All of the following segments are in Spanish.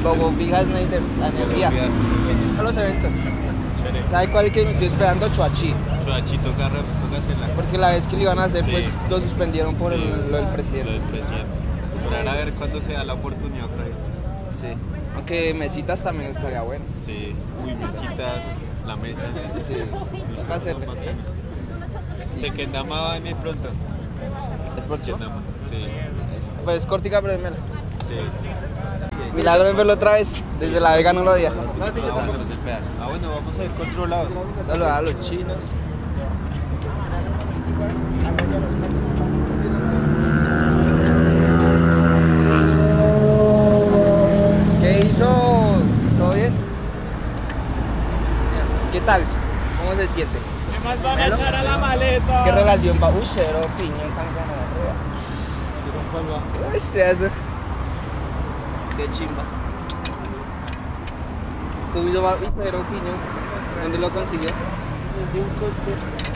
Logo fija Snyder, la energía. A los eventos. ¿Sabe cuál es que me estoy esperando? Choachi. Choachi toca hacerla. Porque la vez que lo iban a hacer, Sí. pues lo suspendieron por Sí, lo del presidente. Lo del presidente. Esperar a ver cuándo se da la oportunidad otra vez. Sí. Aunque Mesitas también estaría bueno. Sí, uy, mesitas, la mesa. Sí. Toca hacerle. De Kendama va a venir pronto. ¿El próximo? Kendama, sí. Pues cortica, pero démela. Sí. Milagro en verlo otra vez. Desde La Vega no lo veía. Bueno, vamos a ir controlados. Saludar a los chinos. ¿Qué hizo? ¿Todo bien? ¿Qué tal? ¿Cómo se siente? ¿Qué más van a echar a la maleta? ¿Qué relación va? Uy, cero piñón tan ganadora. Uy, eso. Qué chimba. ¿Cómo hizo va? Uy, cero piñón. ¿Dónde lo consiguió? Desde un costo.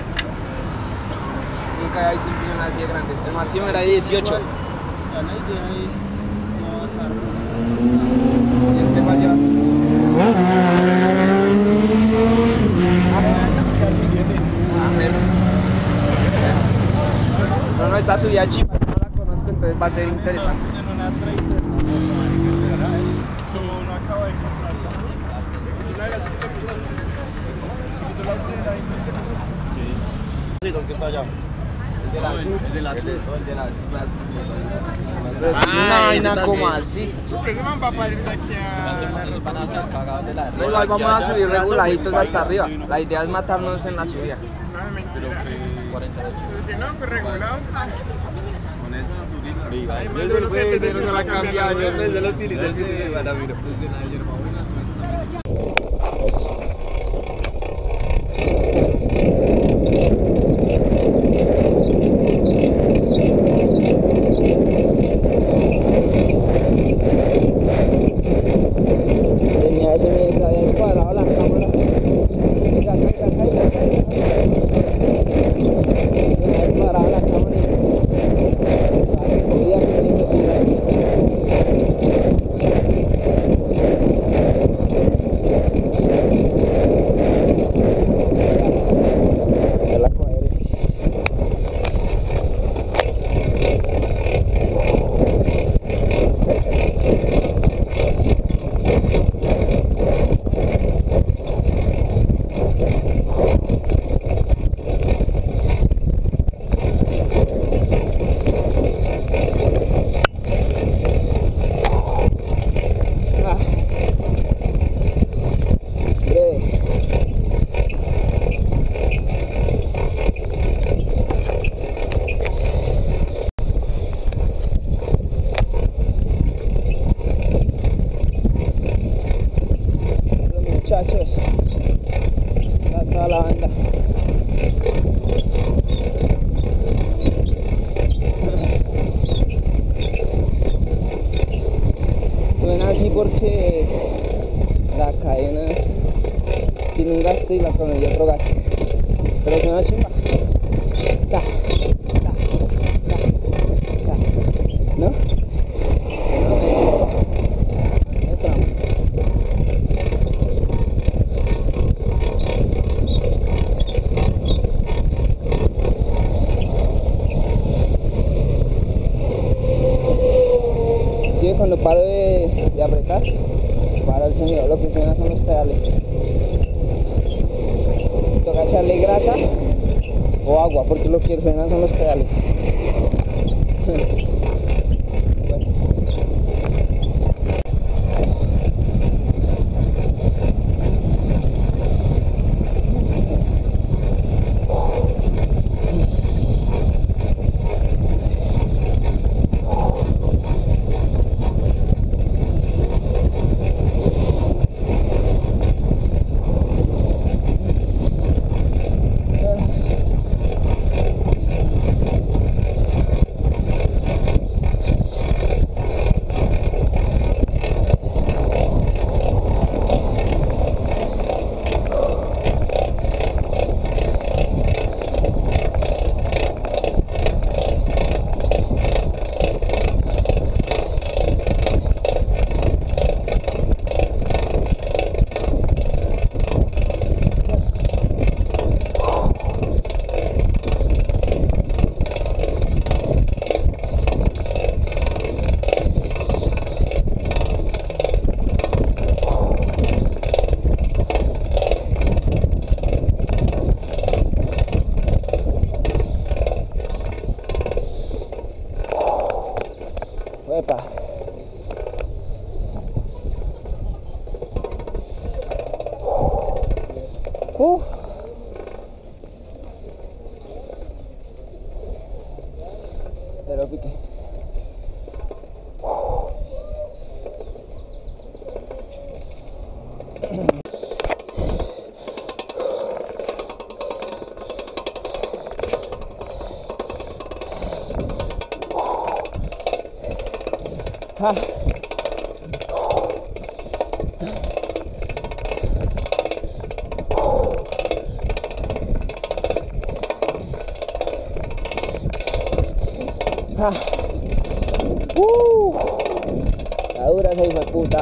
Nunca hay 100 piñón así de grande. El máximo era 18. La idea es no bajarnos. ¿Y este va allá? No, esta subida chimba, no la conozco, entonces va a ser interesante. En una 30. Como uno acaba de comprar. Sí, ¿dónde está allá? El de la El de la Pero es una vaina como así. Pero ese man va para ir de aquí a... No, igual vamos a subir reguladitos hasta arriba. La idea es matarnos en la subida. No, mentira. Que no, pues regulado. Con esa subida. Hay más de uno que te no la cambia, yo desde lo utilicé el fin de semana, mira. Tenía se me había descuadrado la cámara. Caiga. Me había descuadrado la cámara. Ya la cuadré. Muchachos, está toda la banda. Suena así porque la cadena tiene un gasto y la tornilla otro gasto, pero suena chimba. Ta, ta, ta, ta. ¿No? Suena de tramo. Sí, cuando paro de apretar, para el sonido, lo que suena son los pedales. Toca echarle grasa o agua, porque lo que suenan son los pedales. Bueno. puta. Pero pique. La dura esa hijo de puta.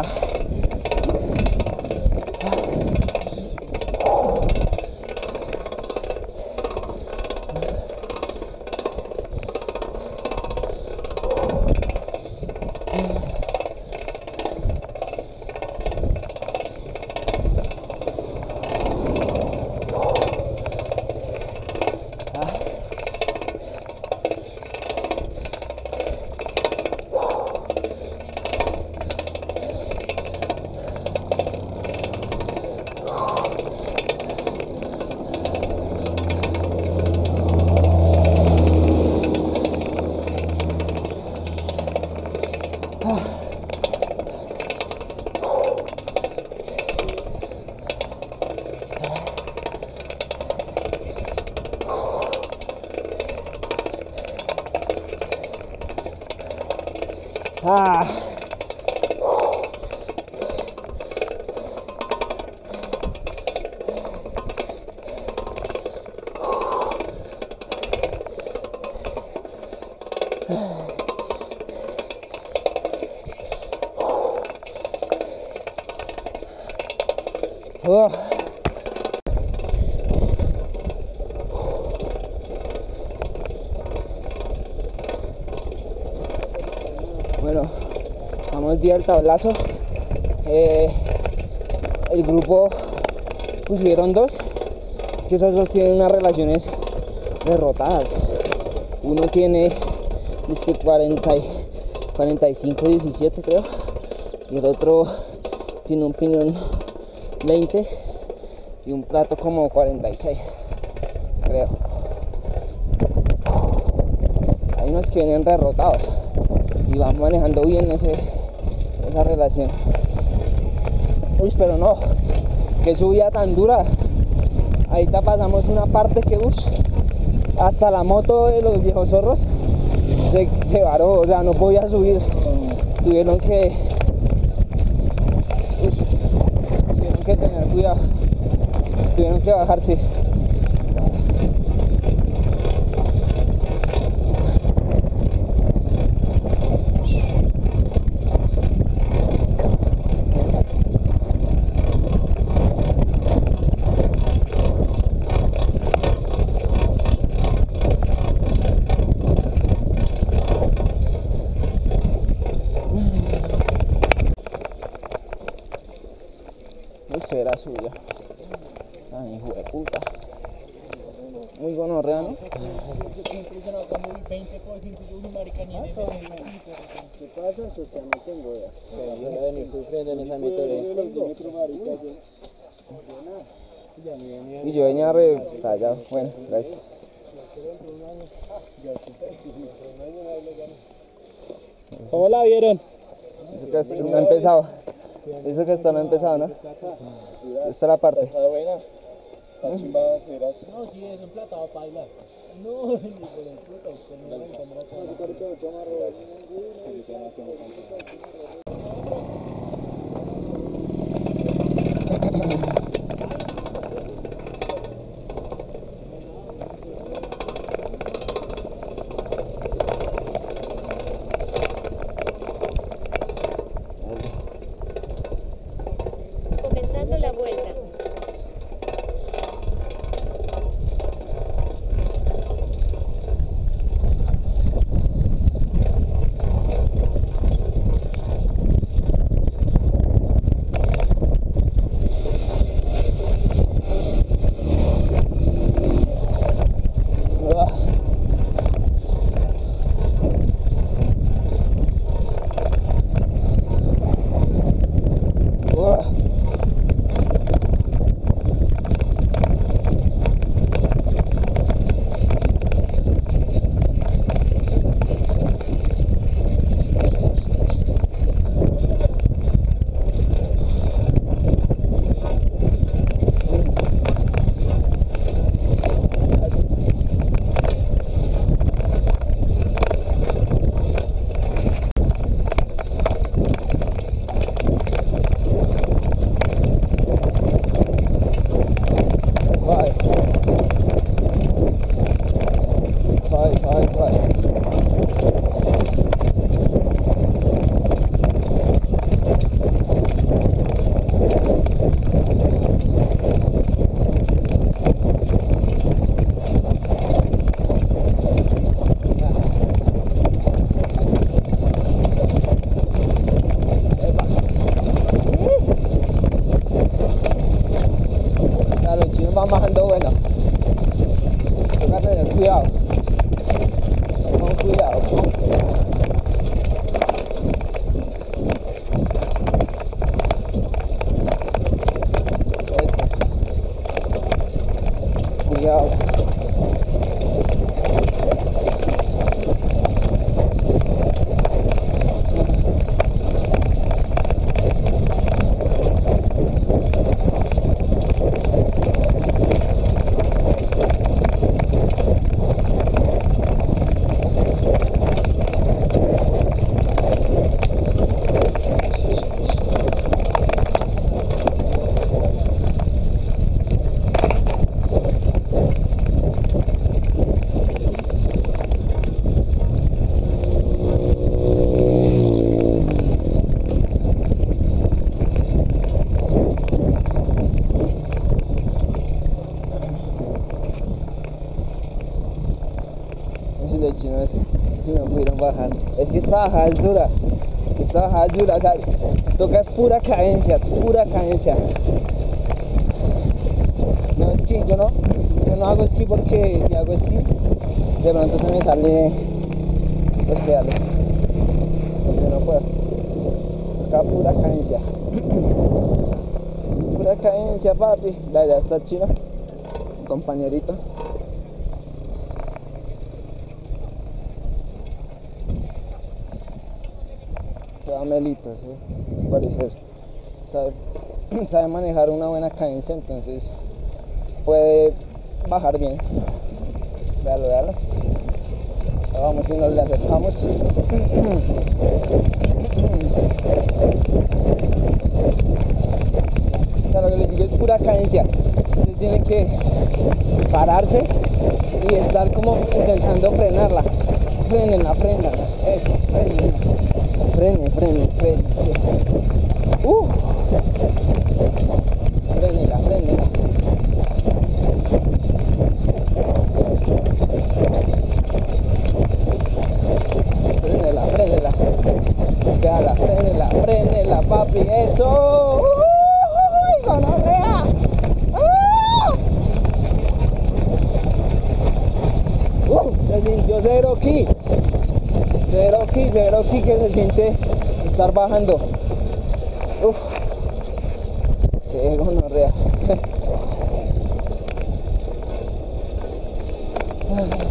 Bueno, vamos vía el tablazo. El grupo pusieron dos. Es que esos dos tienen unas relaciones derrotadas. Uno tiene es que 45-17 creo, y el otro tiene un piñón 20 y un plato como 46 creo. Hay unos que vienen derrotados y van manejando bien esa relación. Uy, pero no, qué subida tan dura. Ahorita pasamos una parte que hasta la moto de los viejos zorros se varó, o sea, no podía subir. Tuvieron que tener cuidado, tuvieron que bajarse. Será suya. Ay, hijo de puta. Muy gonorrea, ¿no? ¿Qué pasa? Socialmente tengo ya. Yo voy a venir sufriendo en esa Y yo venía estallado. Bueno, gracias. ¿Cómo la vieron? Eso que esto no ha empezado. Eso que esto no ha empezado, ¿no? Esta es la parte. ¿Está buena? ¿Está chimba hacer así? No, sí, es un platado para bailar. No, ni por el puto, usted no va a encontrar Comenzando la vuelta. cuidado. Eso. Cuidado. Los chinos no pudieron bajar. Es que esta bajada es dura. Esta bajada es dura. O sea, tocas pura cadencia, pura cadencia. No esquí, yo no hago esquí porque si hago esquí, de pronto se me sale los pedales. Entonces no puedo. Toca pura cadencia. Pura cadencia, papi. La idea está chino, compañerito. Se va Melito, ¿sí? Al parecer sabe manejar una buena cadencia, entonces puede bajar bien. Véalo. Ya vamos y nos le acercamos. O sea, lo que les digo es pura cadencia. Ustedes tienen que pararse y estar como intentando frenarla. Frenenla. Eso, frenenla. Frene. Frénela. Véala, frénela, papi, eso. ¡Uy, gonorrea! Se sintió cero ki que se siente estar bajando. Uf, qué gonorrea.